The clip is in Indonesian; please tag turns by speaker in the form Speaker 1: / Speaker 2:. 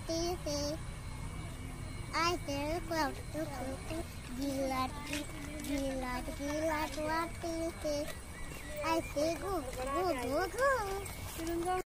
Speaker 1: TV. I hear cloud gilat gilat gilat what TV. I say go go go go.